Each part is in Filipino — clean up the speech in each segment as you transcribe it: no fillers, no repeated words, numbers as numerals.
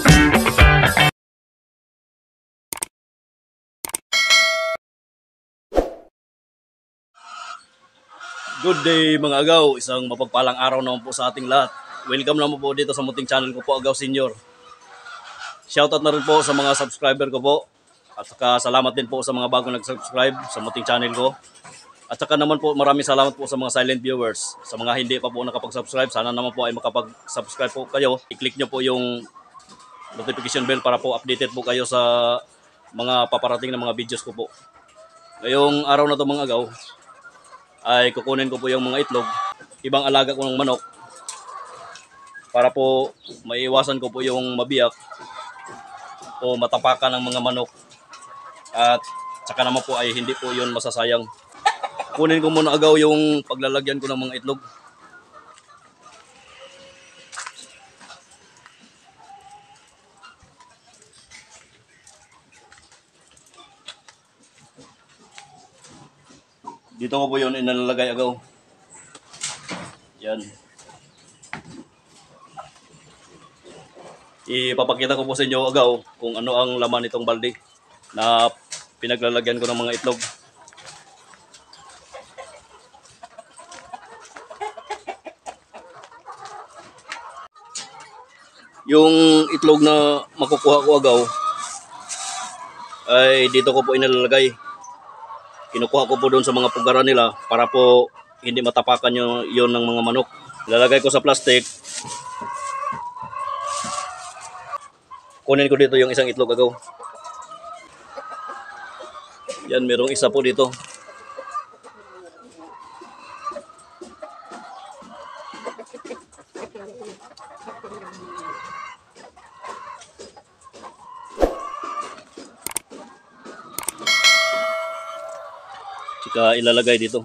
Good day mga agaw, isang mapagpalang araw naman po sa ating lahat. Welcome naman po dito sa munting channel ko po, Agaw Senior. Shoutout na rin po sa mga subscriber ko po. At saka salamat din po sa mga bagong nag-subscribe sa munting channel ko. At saka naman po maraming salamat po sa mga silent viewers. Sa mga hindi pa po nakapag-subscribe, sana naman po ay makapag-subscribe po kayo. I-click nyo po yung notification bell para po updated po kayo sa mga paparating na mga videos ko po. Ngayong araw na to mga agaw, ay kukunin ko po yung mga itlog, ibang alaga ko ng manok para po maiiwasan ko po yung mabiyak o matapakan ng mga manok, at saka naman po ay hindi po yun masasayang. Kunin ko muna agaw yung paglalagyan ko ng mga itlog. Dito ko po yun inalalagay agaw. Yan. Ipapakita ko po sa inyo agaw kung ano ang laman nitong balde na pinaglalagyan ko ng mga itlog. Yung itlog na makukuha ko agaw ay dito ko po inalalagay. Kinukuha ko po doon sa mga pugaran nila para po hindi matapakan yun ng mga manok. Lalagay ko sa plastic. Kunin ko dito yung isang itlog agaw. Yan, merong isa po dito. Tsaka ilalagay dito.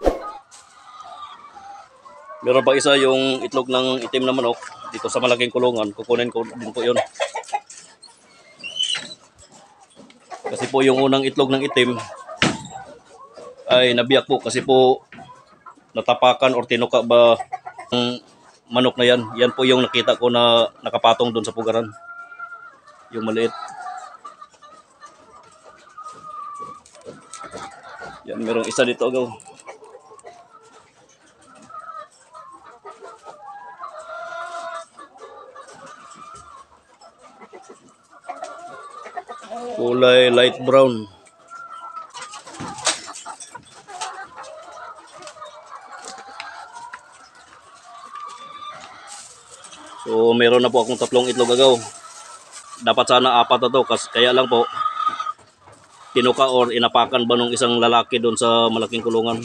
Meron pa isa yung itlog ng itim na manok dito sa malaking kulungan. Kukunin ko din po yun. Kasi po yung unang itlog ng itim ay nabiyak po kasi po natapakan or tinuka ba ng manok na yan. Yan po yung nakita ko na nakapatong doon sa pugaran. Yung maliit. Yan, merong isa dito agaw. Kulay light brown. So meron na po akong tatlong itlog agaw. Dapat sana apat na to, kaya lang po tinuka or inapakan ba nung isang lalaki doon sa malaking kulungan.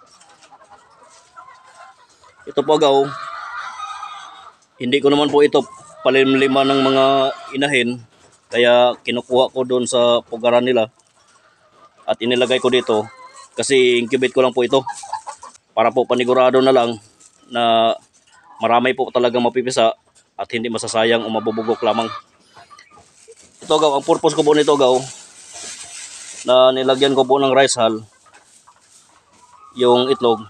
Ito po agaw, hindi ko naman po ito palimlima ng mga inahin, kaya kinukuha ko doon sa pugaran nila at inilagay ko dito kasi incubate ko lang po ito para po panigurado na lang na marami po talagang mapipisa at hindi masasayang o mabubugok lamang. Ito agaw, ang purpose ko po nito agaw, na nilagyan ko po ng rice hull yung itlog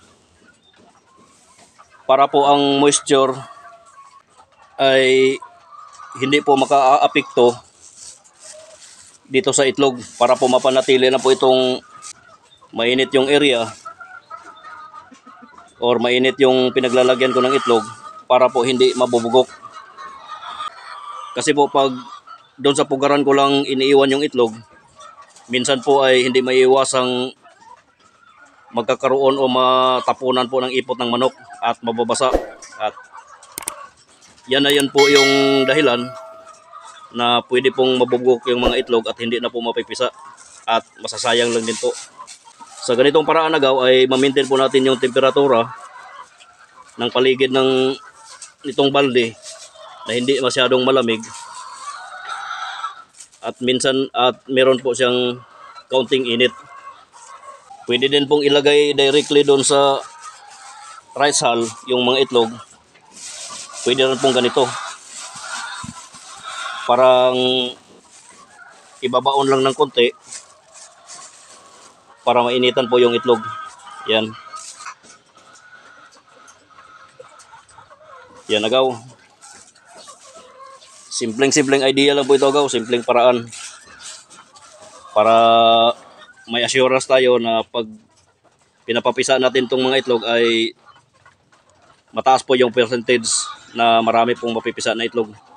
para po ang moisture ay hindi po maka-apekto dito sa itlog, para po mapanatili na po itong mainit yung area or mainit yung pinaglalagyan ko ng itlog para po hindi mabubugok. Kasi po pag doon sa pugaran ko lang iniiwan yung itlog, minsan po ay hindi maiiwasang magkakaroon o matapunan po ng ipot ng manok at mababasa. At yan na yan po yung dahilan na pwede pong mabubugok yung mga itlog at hindi na po mapipisa at masasayang lang din po. Sa ganitong paraan agaw ay ma-maintain po natin yung temperatura ng paligid ng nitong balde na hindi masyadong malamig. At minsan at meron po siyang kaunting init. Pwede din pong ilagay directly doon sa rice hull yung mga itlog. Pwede rin pong ganito. Parang ibabaon lang ng konti para mainitan po yung itlog. Yan. Yan agaw. Simpleng idea lang po ito agaw, simpleng paraan para may assurance tayo na pag pinapapisa natin itong mga itlog ay mataas po yung percentage na marami pong mapipisa na itlog.